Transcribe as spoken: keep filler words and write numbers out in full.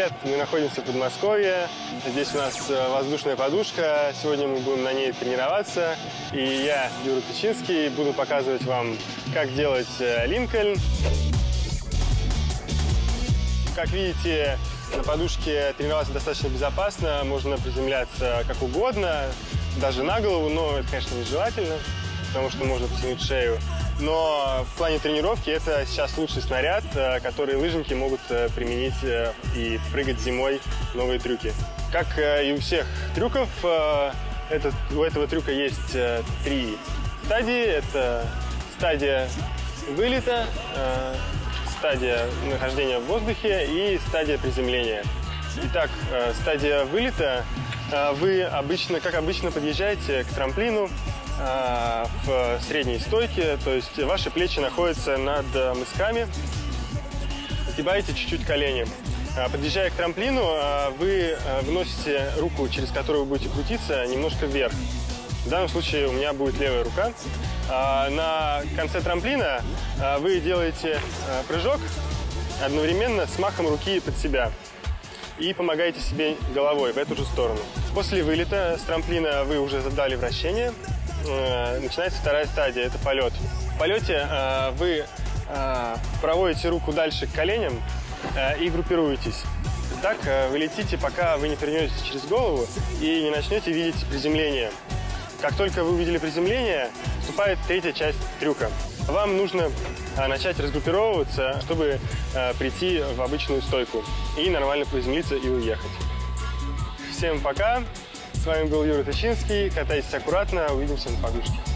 привет! Мы находимся в Подмосковье. Здесь у нас воздушная подушка. Сегодня мы будем на ней тренироваться. И я, Юра Тычинский, буду показывать вам, как делать линкольн. Как видите, на подушке тренироваться достаточно безопасно. Можно приземляться как угодно, даже на голову, но это, конечно, нежелательно, потому что можно потянуть шею. Но в плане тренировки это сейчас лучший снаряд, который лыжники могут применить и прыгать зимой новые трюки. Как и у всех трюков, этот, у этого трюка есть три стадии. Это стадия вылета, стадия нахождения в воздухе и стадия приземления. Итак, стадия вылета. Вы обычно, как обычно, подъезжаете к трамплину в средней стойке, то есть ваши плечи находятся над мысками, сгибаете чуть-чуть колени. Подъезжая к трамплину, вы выносите руку, через которую вы будете крутиться, немножко вверх. В данном случае у меня будет левая рука. На конце трамплина вы делаете прыжок одновременно с махом руки под себя и помогаете себе головой в эту же сторону. После вылета с трамплина вы уже задали вращение. Начинается вторая стадия, это полет. В полете э, вы э, проводите руку дальше к коленям э, и группируетесь. Так э, вы летите, пока вы не перенесете через голову и не начнете видеть приземление. Как только вы увидели приземление, вступает третья часть трюка. Вам нужно э, начать разгруппировываться, чтобы э, прийти в обычную стойку и нормально приземлиться и уехать. Всем пока! С вами был Юра Тычинский. Катайтесь аккуратно. Увидимся на подушке.